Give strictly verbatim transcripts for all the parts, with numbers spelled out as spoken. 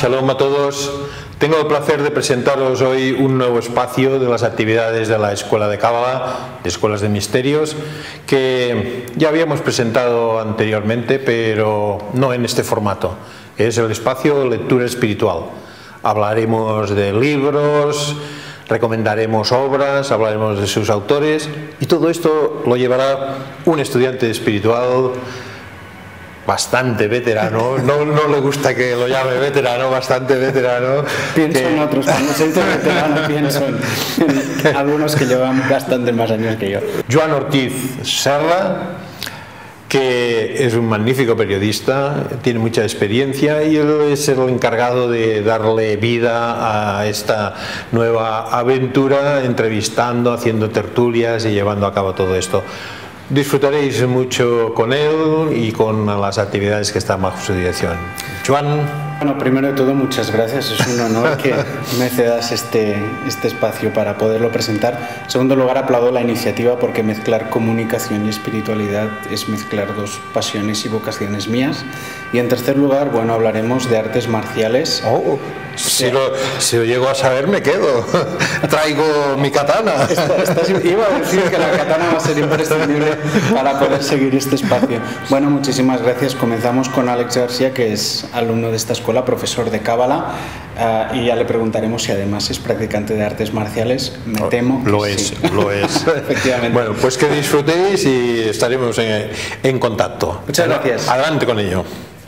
Shalom a todos. Tengo el placer de presentaros hoy un nuevo espacio de las actividades de la Escuela de Cábala, de Escuelas de Misterios, que ya habíamos presentado anteriormente, pero no en este formato. Es el espacio Lectura Espiritual. Hablaremos de libros, recomendaremos obras, hablaremos de sus autores, y todo esto lo llevará un estudiante espiritual bastante veterano. No, no le gusta que lo llame veterano, bastante veterano. Pienso que... en otros, cuando se dice veterano pienso en, en algunos que llevan bastantes más años que yo. Joan Ortiz Serra, que es un magnífico periodista, tiene mucha experiencia y él es el encargado de darle vida a esta nueva aventura, entrevistando, haciendo tertulias y llevando a cabo todo esto. Disfrutaréis mucho con él y con las actividades que están bajo su dirección. Joan. Bueno, primero de todo, muchas gracias. Es un honor que me cedas este, este espacio para poderlo presentar. En segundo lugar, aplaudo la iniciativa porque mezclar comunicación y espiritualidad es mezclar dos pasiones y vocaciones mías. Y en tercer lugar, bueno, hablaremos de artes marciales. Oh, si, lo, si lo llego a saber, me quedo. Traigo mi katana. Esta, esta, iba a decir que la katana va a ser imprescindible para poder seguir este espacio. Bueno, muchísimas gracias. Comenzamos con Alex García, que es alumno de esta escuela, profesor de Cábala, uh, y ya le preguntaremos si además es practicante de artes marciales. Me temo que lo es, sí. Lo es. Efectivamente. Bueno, pues que disfrutéis y estaremos en, en contacto. Muchas gracias. Adelante con ello.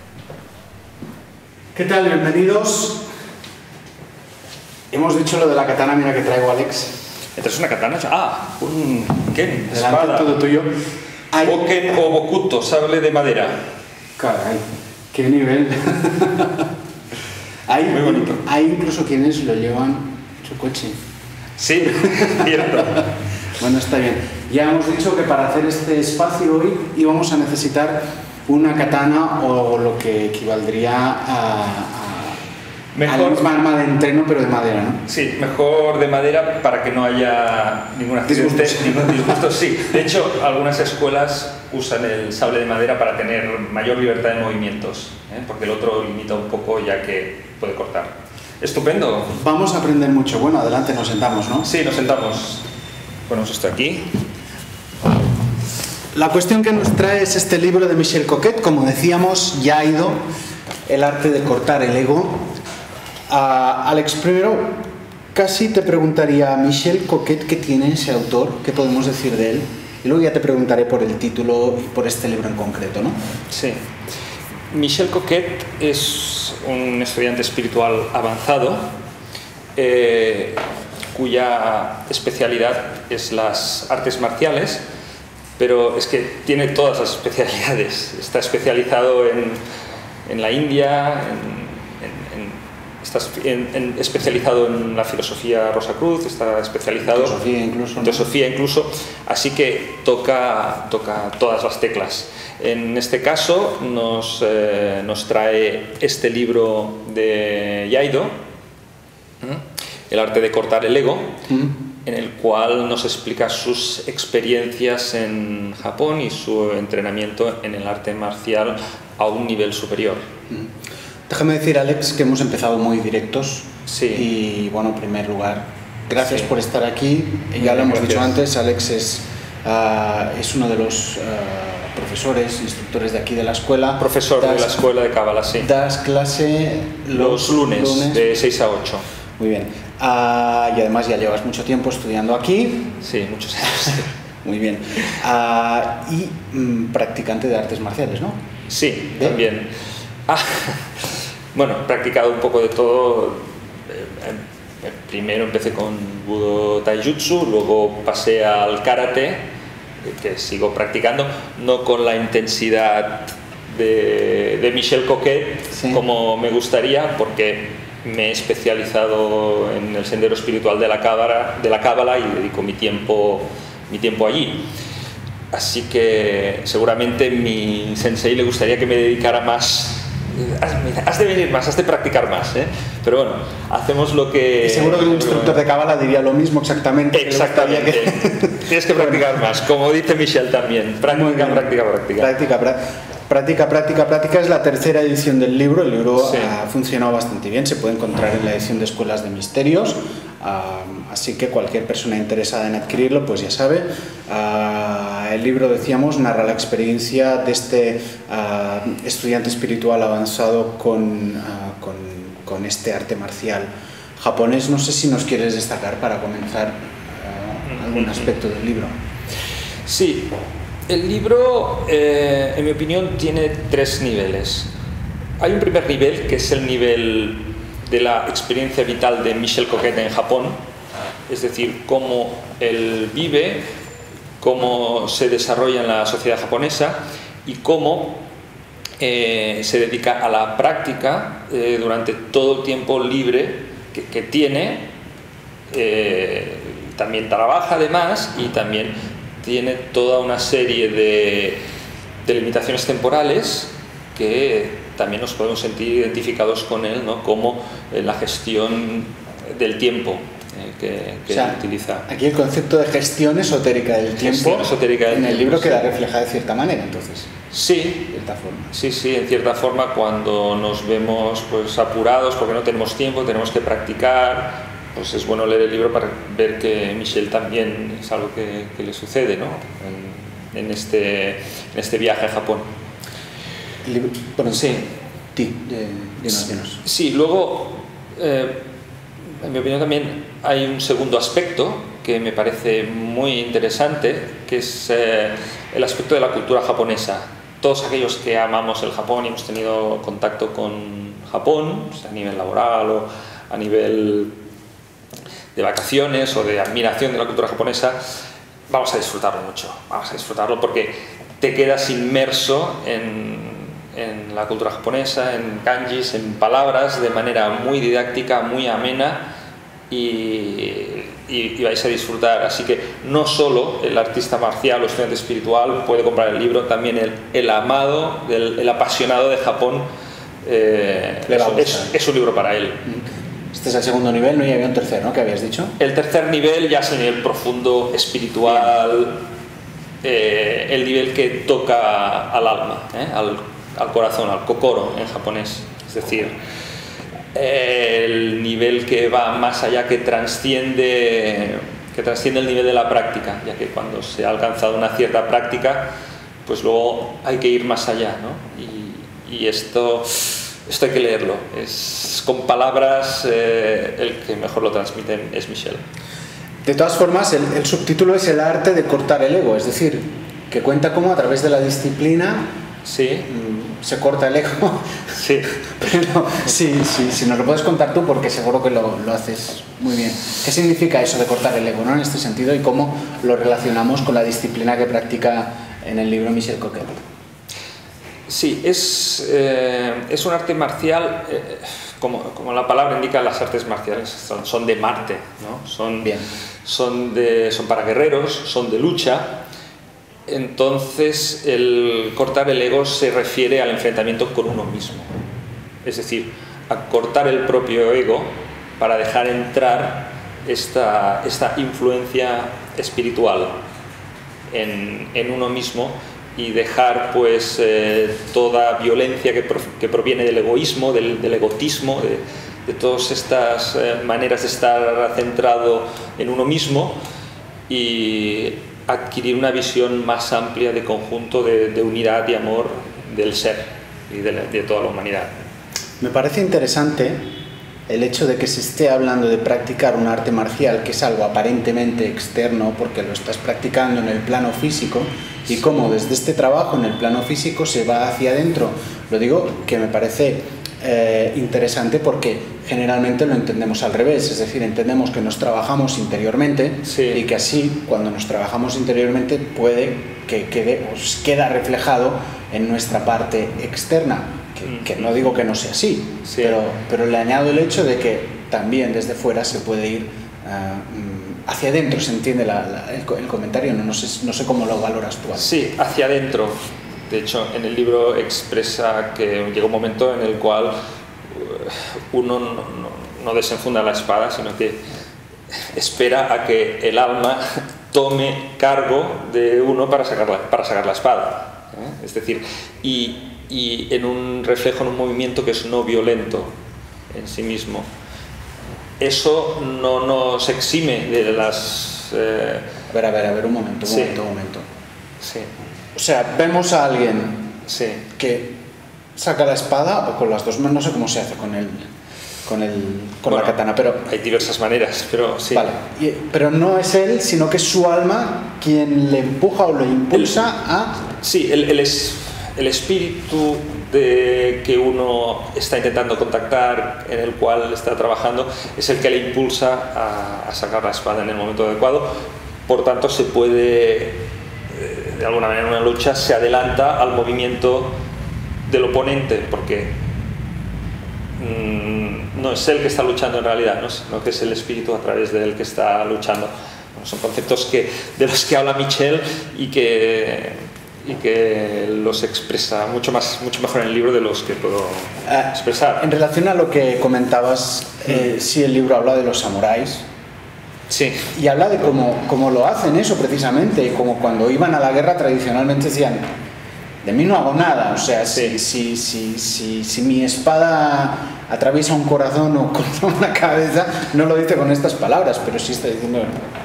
¿Qué tal? Bienvenidos. Hemos dicho lo de la katana, mira que traigo, Alex. ¿Esta es una katana? Ah, un ken, Delante, espada. todo tuyo. Hay... O ken o bokuto, sable de madera. Caray, qué nivel. hay, Muy bonito. Hay incluso quienes lo llevan en su coche. Sí, cierto. Bueno, está bien. Ya hemos dicho que para hacer este espacio hoy íbamos a necesitar una katana o lo que equivaldría a, a, Mejor, a la misma arma de entreno, pero de madera, ¿no? Sí, mejor de madera para que no haya ningún accidente, ningún disgusto. Sí, de hecho, algunas escuelas usan el sable de madera para tener mayor libertad de movimientos, ¿eh? Porque el otro limita un poco ya que puede cortar. Estupendo. Vamos a aprender mucho. Bueno, adelante, nos sentamos, ¿no? Sí, nos sentamos. Ponemos esto aquí. La cuestión que nos trae es este libro de Michel Coquet. Como decíamos, ya ha ido El arte de cortar el ego. Uh, Alex, primero casi te preguntaría, Michel Coquet, ¿qué tiene ese autor? ¿Qué podemos decir de él? Y luego ya te preguntaré por el título y por este libro en concreto, ¿no? Sí. Michel Coquet es un estudiante espiritual avanzado, eh, cuya especialidad es las artes marciales, pero es que tiene todas las especialidades. Está especializado en, en la India, en, en, en, está en, en, especializado en la filosofía Rosacruz, está especializado en teosofía incluso, ¿no? teosofía incluso, así que toca, toca todas las teclas. En este caso nos, eh, nos trae este libro de Yaido, El arte de cortar el ego, ¿Mm? en el cual nos explica sus experiencias en Japón y su entrenamiento en el arte marcial a un nivel superior. Déjame decir, Alex, que hemos empezado muy directos. Sí. Y bueno, en primer lugar, gracias sí. por estar aquí. Muy ya lo hemos gracias. dicho antes, Alex es, uh, es uno de los uh, profesores, instructores de aquí de la escuela. Profesor das, de la escuela de Cábala, sí. Das clase los, los lunes, lunes de seis a ocho. Muy bien. Uh, y además ya llevas mucho tiempo estudiando aquí. Sí, muchos años. Muy bien. Uh, y mm, practicante de artes marciales, ¿no? Sí, ¿De? también. Ah, bueno, he practicado un poco de todo. Primero empecé con Budo Taijutsu, luego pasé al Karate, que sigo practicando, no con la intensidad de, de Michel Coquet, sí. como me gustaría, porque me he especializado en el sendero espiritual de la Cábala, de la Cábala y dedico mi tiempo, mi tiempo allí. Así que seguramente mi sensei le gustaría que me dedicara más. Has, has de venir más, has de practicar más, ¿eh? Pero bueno, hacemos lo que... Y seguro que un instructor de Cábala diría lo mismo exactamente. Exactamente. Que... Tienes que practicar más, como dice Michel también. Práctica, práctica, práctica. Práctica, práctica. Práctica, práctica, práctica es la tercera edición del libro. El libro sí. ha funcionado bastante bien, se puede encontrar en la edición de Escuelas de Misterios, uh, así que cualquier persona interesada en adquirirlo, pues ya sabe. Uh, el libro, decíamos, narra la experiencia de este uh, estudiante espiritual avanzado con, uh, con, con este arte marcial japonés. No sé si nos quieres destacar para comenzar uh, algún aspecto del libro. Sí. El libro, eh, en mi opinión, tiene tres niveles. Hay un primer nivel, que es el nivel de la experiencia vital de Michel Coquet en Japón, es decir, cómo él vive, cómo se desarrolla en la sociedad japonesa y cómo eh, se dedica a la práctica eh, durante todo el tiempo libre que, que tiene. Eh, también trabaja además y también tiene toda una serie de, de limitaciones temporales que también nos podemos sentir identificados con él, ¿no? Como eh, la gestión del tiempo eh, que, que o sea, él utiliza. Aquí el concepto de gestión esotérica del tiempo esotérica del en el tiempo, libro sí. queda reflejada de cierta manera, entonces. Sí, de cierta forma. sí, sí, en cierta forma, cuando nos vemos pues apurados porque no tenemos tiempo, tenemos que practicar. Pues es bueno leer el libro para ver que Michel también es algo que, que le sucede, ¿no? en, en, este, en este viaje a Japón. El libro, bueno, sí. Ti, de, dinos, dinos. Sí, luego, eh, en mi opinión también hay un segundo aspecto que me parece muy interesante, que es eh, el aspecto de la cultura japonesa. Todos aquellos que amamos el Japón y hemos tenido contacto con Japón, o sea, a nivel laboral o a nivel de vacaciones o de admiración de la cultura japonesa, vamos a disfrutarlo mucho, vamos a disfrutarlo porque te quedas inmerso en, en la cultura japonesa, en kanjis, en palabras, de manera muy didáctica, muy amena y, y, y vais a disfrutar. Así que no solo el artista marcial o estudiante espiritual puede comprar el libro, también el, el amado, el, el apasionado de Japón, eh, es, es, es un libro para él. Este es el segundo nivel, ¿no? Y había un tercero, ¿no? ¿Qué habías dicho? El tercer nivel ya es el nivel profundo, espiritual, eh, el nivel que toca al alma, ¿eh? al, al corazón, al kokoro en japonés. Es decir, eh, el nivel que va más allá, que trasciende, que trasciende el nivel de la práctica, ya que cuando se ha alcanzado una cierta práctica, pues luego hay que ir más allá, ¿no? Y, y esto... Esto hay que leerlo, es con palabras eh, el que mejor lo transmiten es Michel. De todas formas, el, el subtítulo es el arte de cortar el ego, es decir, que cuenta cómo a través de la disciplina sí. mmm, se corta el ego. Sí. Pero sí, sí, si nos lo puedes contar tú, porque seguro que lo, lo haces muy bien. ¿Qué significa eso de cortar el ego, ¿no? En este sentido, y cómo lo relacionamos con la disciplina que practica en el libro Michel Coquet? Sí, es, eh, es un arte marcial, eh, como, como la palabra indica, las artes marciales son, son de Marte, ¿no? Son, Bien. Son, de, son para guerreros, son de lucha. Entonces, el cortar el ego se refiere al enfrentamiento con uno mismo. Es decir, a cortar el propio ego para dejar entrar esta, esta influencia espiritual en, en uno mismo, y dejar pues eh, toda violencia que, pro, que proviene del egoísmo, del, del egotismo, de, de todas estas eh, maneras de estar centrado en uno mismo, y adquirir una visión más amplia de conjunto, de, de unidad y amor del ser y de, la, de toda la humanidad. Me parece interesante el hecho de que se esté hablando de practicar un arte marcial, que es algo aparentemente externo porque lo estás practicando en el plano físico, y cómo desde este trabajo en el plano físico se va hacia adentro. Lo digo que me parece eh, interesante porque generalmente lo entendemos al revés, es decir, entendemos que nos trabajamos interiormente, sí. Y que así, cuando nos trabajamos interiormente, puede que quede, os queda reflejado en nuestra parte externa, que, que no digo que no sea así, sí. pero, pero le añado el hecho de que también desde fuera se puede ir uh, hacia adentro, ¿se entiende la, la, el, el comentario? No, no, sé, no sé cómo lo valoras tú. Sí, hacia adentro. De hecho, en el libro expresa que llega un momento en el cual uno no, no, no desenfunda la espada, sino que espera a que el alma tome cargo de uno para sacar la, para sacar la espada. ¿eh? Es decir, y, y en un reflejo, en un movimiento que es no violento en sí mismo. Eso no nos exime de las... Eh... A ver, a ver, a ver, un momento, un sí. momento, un momento. Sí. O sea, vemos a alguien sí. que saca la espada o con las dos manos, no sé cómo se hace con el, con el, con bueno, la katana, pero... Hay diversas maneras, pero sí. Vale, y, pero no es él, sino que es su alma quien le empuja o le impulsa el, a... Sí, el, el, es, el espíritu de que uno está intentando contactar, en el cual está trabajando, es el que le impulsa a, a sacar la espada en el momento adecuado. Por tanto, se puede, de alguna manera, en una lucha se adelanta al movimiento del oponente, porque mmm, no es él que está luchando en realidad, ¿no? Sino que es el espíritu a través del que está luchando. Bueno, son conceptos que, de los que habla Michel y que... y que los expresa mucho más mucho mejor en el libro de los que puedo expresar. En relación a lo que comentabas, eh, sí, el libro habla de los samuráis. Sí. Y habla de cómo, cómo lo hacen eso precisamente, como cuando iban a la guerra tradicionalmente decían, de mí no hago nada, o sea, sí. si, si, si, si, si mi espada atraviesa un corazón o corta una cabeza, no lo dice con estas palabras, pero sí está diciendo...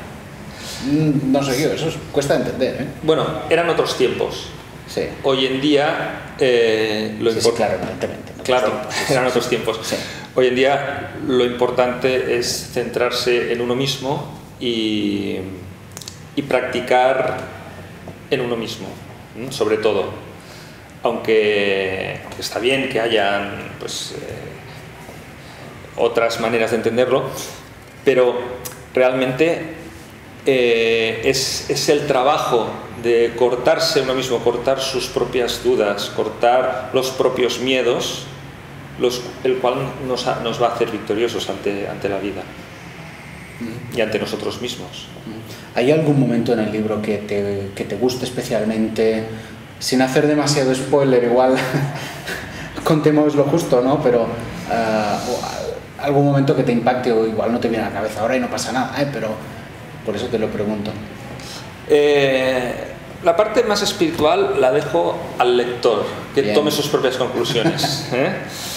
No sé yo, eso cuesta entender, ¿eh? Bueno, eran otros tiempos. Sí. Hoy en día eh, lo sí, sí, claro, evidentemente. ¿no? Claro, sí, eran sí, otros sí. tiempos. Sí. Hoy en día lo importante es centrarse en uno mismo y, y practicar en uno mismo, ¿no? Sobre todo. Aunque, aunque está bien que hayan pues, eh, otras maneras de entenderlo, pero realmente eh, es, es el trabajo de cortarse uno mismo, cortar sus propias dudas, cortar los propios miedos, los, el cual nos, ha, nos va a hacer victoriosos ante, ante la vida y ante nosotros mismos. ¿Hay algún momento en el libro que te, que te guste especialmente, sin hacer demasiado spoiler, igual contemos lo justo, ¿no? Pero uh, algún momento que te impacte o igual no te viene a la cabeza ahora y no pasa nada, ¿eh? Pero por eso te lo pregunto. Eh, la parte más espiritual la dejo al lector, que Bien. tome sus propias conclusiones. ¿eh?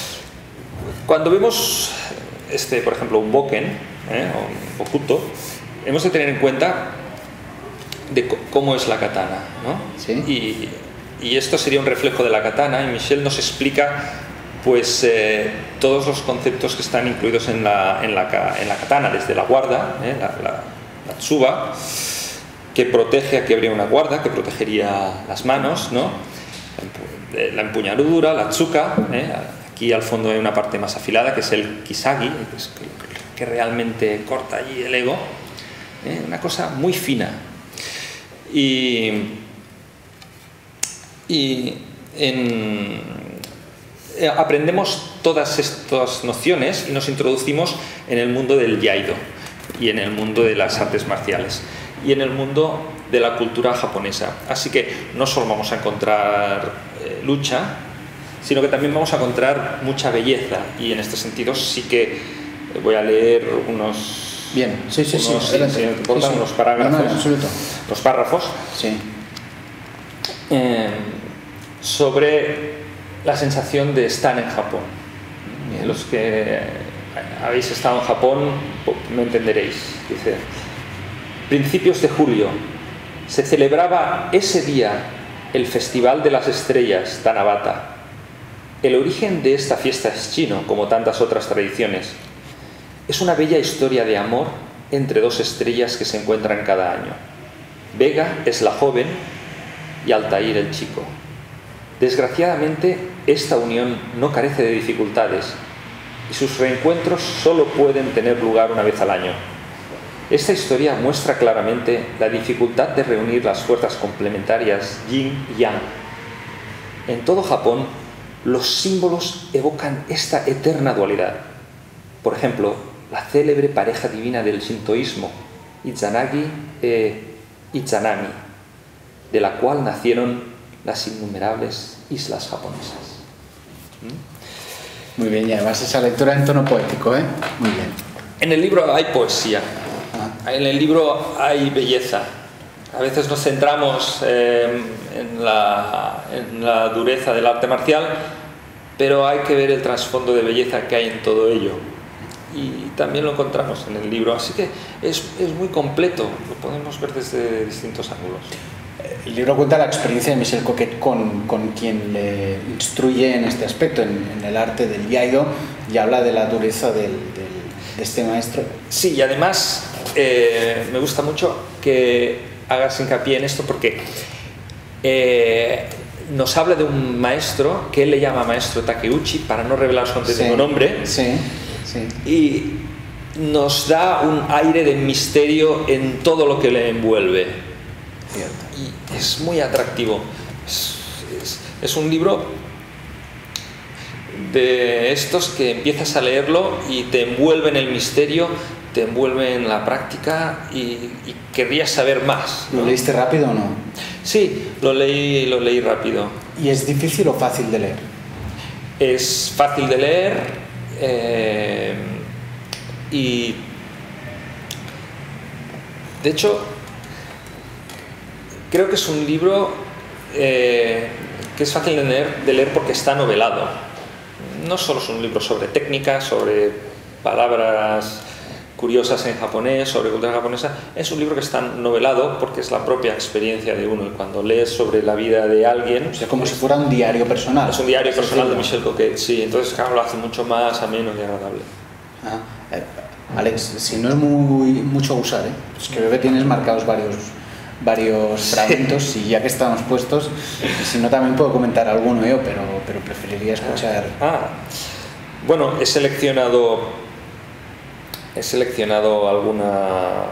Cuando vemos, este, por ejemplo, un boken, ¿eh? o un bokuto, hemos de tener en cuenta de cómo es la katana, ¿no? ¿Sí? Y, y esto sería un reflejo de la katana, y Michel nos explica pues, eh, todos los conceptos que están incluidos en la, en la, en la katana, desde la guarda, ¿eh? la, la, la tsuba, que protege, aquí habría una guarda que protegería las manos, ¿no? La empuñadura, la tsuka, ¿eh? Aquí al fondo hay una parte más afilada que es el kisagi, que, es que realmente corta allí el ego, ¿eh? Una cosa muy fina. Y, y en, eh, aprendemos todas estas nociones y nos introducimos en el mundo del Iaido y en el mundo de las artes marciales y en el mundo de la cultura japonesa. Así que no solo vamos a encontrar eh, lucha, sino que también vamos a encontrar mucha belleza, y en este sentido sí que voy a leer unos... Bien, sí, sí, unos, sí, adelante. Si me importa, sí, sí. unos parágrafos, no, no, absoluto. los párrafos, sí. eh, sobre la sensación de estar en Japón. Bien. Los que habéis estado en Japón me entenderéis. Dice: principios de julio se celebraba ese día el Festival de las Estrellas Tanabata. El origen de esta fiesta es chino, como tantas otras tradiciones. Es una bella historia de amor entre dos estrellas que se encuentran cada año. Vega es la joven y Altair el chico. Desgraciadamente, esta unión no carece de dificultades y sus reencuentros solo pueden tener lugar una vez al año. Esta historia muestra claramente la dificultad de reunir las fuerzas complementarias yin y yang. En todo Japón, los símbolos evocan esta eterna dualidad. Por ejemplo, la célebre pareja divina del shintoísmo, Izanagi e Izanami, de la cual nacieron las innumerables islas japonesas. ¿Mm? Muy bien, y además esa lectura en tono poético, ¿eh? Muy bien. En el libro hay poesía, ah. en el libro hay belleza, a veces nos centramos eh, en, la, en la dureza del arte marcial, pero hay que ver el trasfondo de belleza que hay en todo ello. Y también lo encontramos en el libro, así que es, es muy completo, lo podemos ver desde distintos ángulos. El libro cuenta la experiencia de Michel Coquet con, con quien le instruye en este aspecto, en, en el arte del iaido, y habla de la dureza del, del, de este maestro. Sí, y además eh, me gusta mucho que hagas hincapié en esto porque eh, nos habla de un maestro que él le llama maestro Takeuchi para no revelar su auténtico sí, nombre. Sí. Sí. Y nos da un aire de misterio en todo lo que le envuelve. Cierto. Y es muy atractivo. Es, es, es un libro de estos que empiezas a leerlo y te envuelve en el misterio, te envuelve en la práctica y, y querrías saber más, ¿no? ¿Lo leíste rápido o no? Sí, lo leí, lo leí rápido. ¿Y es difícil o fácil de leer? Es fácil de leer. Eh, y de hecho creo que es un libro eh, que es fácil de leer, de leer porque está novelado. No solo es un libro sobre técnica, sobre palabras curiosas en japonés, sobre cultura japonesa, es un libro que está novelado porque es la propia experiencia de uno, y cuando lees sobre la vida de alguien... O sea, como si fuera un diario personal. Es un diario personal de Michel Coquet, sí, entonces claro, lo hace mucho más ameno y agradable. Ah, eh, Alex, si no es muy mucho usar, ¿eh? Pues creo que tienes marcados varios, varios fragmentos, sí. Y ya que estamos puestos, si no también puedo comentar alguno yo, pero, pero preferiría escuchar... Ah, bueno, he seleccionado... He seleccionado alguna...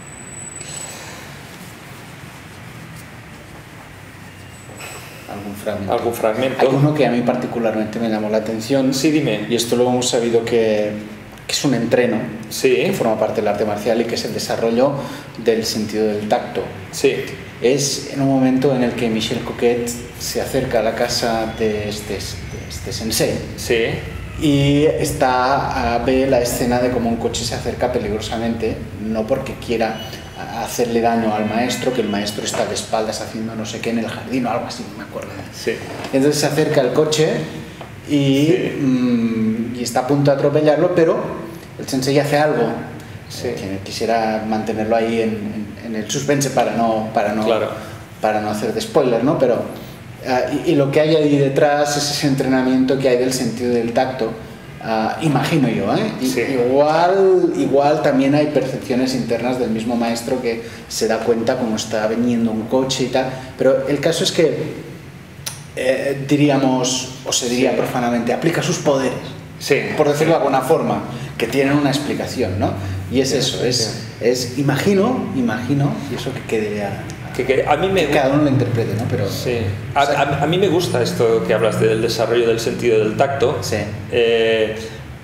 Algún fragmento. Algún fragmento. Hay uno que a mí particularmente me llamó la atención. Sí, dime. Y esto lo hemos sabido que, que es un entreno, sí. que forma parte del arte marcial y que es el desarrollo del sentido del tacto. Sí. Es en un momento en el que Michel Coquet se acerca a la casa de este, de este sensei. Sí. Y está, ve la escena de cómo un coche se acerca peligrosamente, no porque quiera hacerle daño al maestro, que el maestro está de espaldas haciendo no sé qué en el jardín o algo así, no me acuerdo. Sí. Entonces se acerca al coche y, sí. mmm, y está a punto de atropellarlo, pero el sensei hace algo. Sí. Eh, que quisiera mantenerlo ahí en, en, en el suspense para no, para no, claro. para no hacer de spoiler, ¿no? Pero Uh, y, y lo que hay ahí detrás es ese entrenamiento que hay del sentido del tacto, uh, imagino yo, ¿eh? Y, sí. igual, igual también hay percepciones internas del mismo maestro que se da cuenta cómo está viniendo un coche y tal, pero el caso es que eh, diríamos, o se diría sí. profanamente, aplica sus poderes, sí. por decirlo de alguna forma, que tienen una explicación, ¿no? Y es eso, es, es imagino, imagino, y eso que quede a... Que, que a mí me que cada uno lo interprete, ¿no? Pero, sí. a, a, a mí me gusta esto que hablas del desarrollo del sentido del tacto, sí. eh,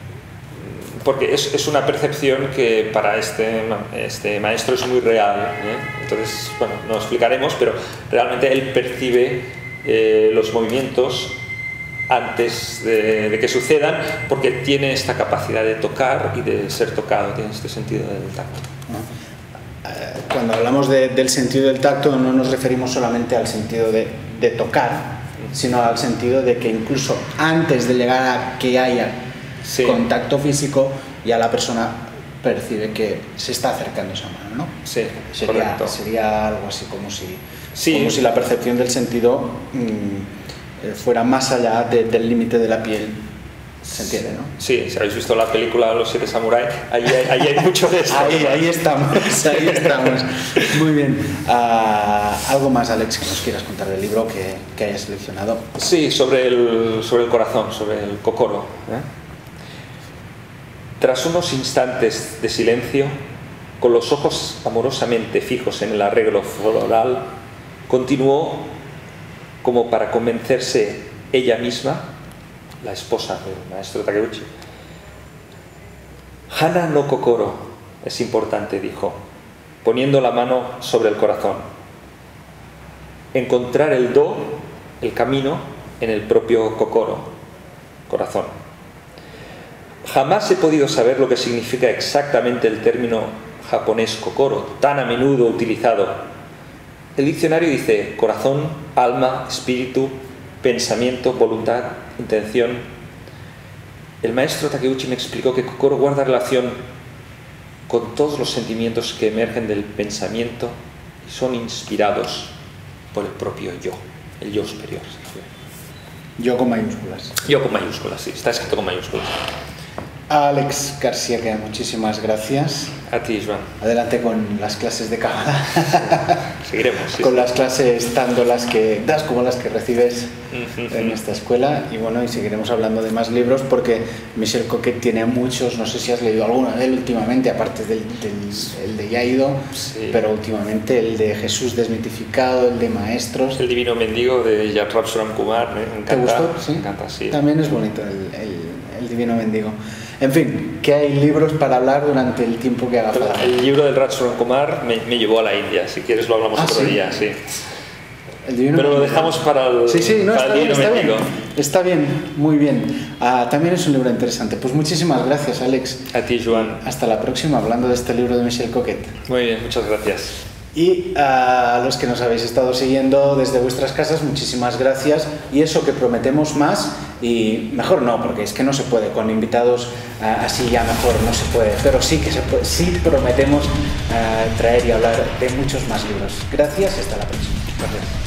porque es, es una percepción que para este, este maestro es muy real, ¿eh? Entonces, bueno, no lo explicaremos, pero realmente él percibe eh, los movimientos antes de, de que sucedan, porque tiene esta capacidad de tocar y de ser tocado, tiene este sentido del tacto. ¿No? Cuando hablamos de, del sentido del tacto no nos referimos solamente al sentido de, de tocar, sino al sentido de que incluso antes de llegar a que haya sí. contacto físico, ya la persona percibe que se está acercando esa mano, ¿no? Sí, sería, correcto. Sería algo así como si, sí. como si la percepción del sentido mmm, fuera más allá de, del límite de la piel. Se entiende, ¿no? Sí, si habéis visto la película Los Siete Samuráis, ahí hay, ahí hay mucho de eso. Ahí, ahí estamos, ahí estamos. Muy bien. Uh, ¿Algo más, Alex, que nos quieras contar del libro que, que hayas seleccionado? Sí, sobre el, sobre el corazón, sobre el kokoro. ¿eh? Tras unos instantes de silencio, con los ojos amorosamente fijos en el arreglo floral, continuó como para convencerse ella misma, la esposa del maestro Takeuchi. Hana no kokoro es importante, dijo, poniendo la mano sobre el corazón. Encontrar el do, el camino, en el propio kokoro, corazón. Jamás he podido saber lo que significa exactamente el término japonés kokoro, tan a menudo utilizado, El diccionario dice corazón, alma, espíritu, pensamiento, voluntad, intención. El maestro Takeuchi me explicó que Kokoro guarda relación con todos los sentimientos que emergen del pensamiento y son inspirados por el propio yo, el yo superior. Yo con mayúsculas. Yo con mayúsculas, sí, está escrito con mayúsculas. Alex García, que muchísimas gracias. A ti, Joan. Adelante con las clases de cábala. Seguiremos. Sí, con sí. las clases tanto las que das como las que recibes en esta escuela. Y bueno, y seguiremos hablando de más libros porque Michel Coquet tiene muchos. No sé si has leído alguno de él últimamente, aparte del, del el de Yaido, sí. Pero últimamente el de Jesús desmitificado, el de Maestros. El Divino Mendigo de Yatra Kumar, me encanta. ¿Te gustó? Sí. Me encanta, sí. También es bonito el, el, el Divino Mendigo. En fin, que hay libros para hablar durante el tiempo que haga falta. El libro del Rajshram Kumar me, me llevó a la India, si quieres lo hablamos ah, otro ¿sí? día, sí. El Divino Pero Mendigo. lo dejamos para el, sí, sí, no, para está el bien, Divino está Mendigo. bien, está bien, muy bien. Ah, también es un libro interesante. Pues muchísimas gracias, Alex. A ti, Joan. Hasta la próxima, hablando de este libro de Michel Coquet. Muy bien, muchas gracias. Y a los que nos habéis estado siguiendo desde vuestras casas, muchísimas gracias. Y eso, que prometemos más, y mejor no, porque es que no se puede, con invitados uh, así ya mejor no se puede, pero sí que se puede, sí prometemos uh, traer y hablar de muchos más libros. Gracias y hasta la próxima. Gracias.